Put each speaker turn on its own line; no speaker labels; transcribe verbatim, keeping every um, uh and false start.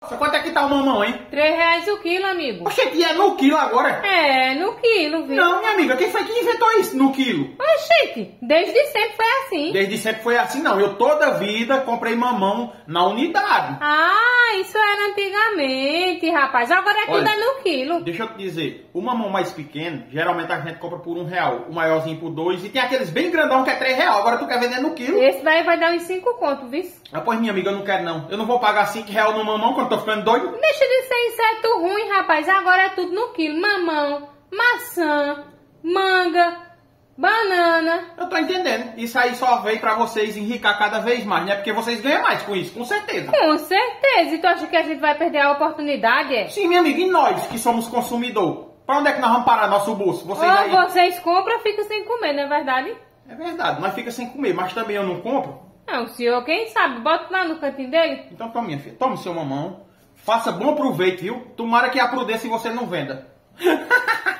Quanto é que tá o mamão, hein?
Três reais o quilo, amigo.
Oxente, é no quilo agora?
É, no quilo, viu?
Não, minha amiga, quem foi que inventou isso no quilo?
Oxente, desde sempre foi assim.
Desde sempre foi assim, não. Eu toda vida comprei mamão na unidade.
Ah, isso era antigamente, rapaz. Agora é tudo
Olha,
é no quilo.
Deixa eu te dizer, o mamão mais pequeno, geralmente a gente compra por um real. O maiorzinho por dois. E tem aqueles bem grandão que é três real. Agora tu quer vender no quilo?
Esse daí vai dar uns cinco contos, viu?
Ah, pois minha amiga, eu não quero não. Eu não vou pagar cinco real no mamão quando tô ficando doido.
Deixa de ser inseto ruim, rapaz. Agora é tudo no quilo. Mamão, maçã, manga, banana.
Eu tô entendendo. Isso aí só veio pra vocês enricar cada vez mais, né? Porque vocês ganham mais com isso, com certeza.
Com certeza. E tu acha que a gente vai perder a oportunidade, é?
Sim, minha amiga, e nós que somos consumidor? Pra onde é que nós vamos parar nosso bolso? Vocês
Ou
aí...
vocês compram, fica sem comer, não é verdade?
É verdade, nós fica sem comer, mas também eu não compro.
Não, o senhor, quem sabe, bota lá no cantinho dele.
Então toma, minha filha, toma o seu mamão. Faça bom proveito, viu? Tomara que a prudência você não venda.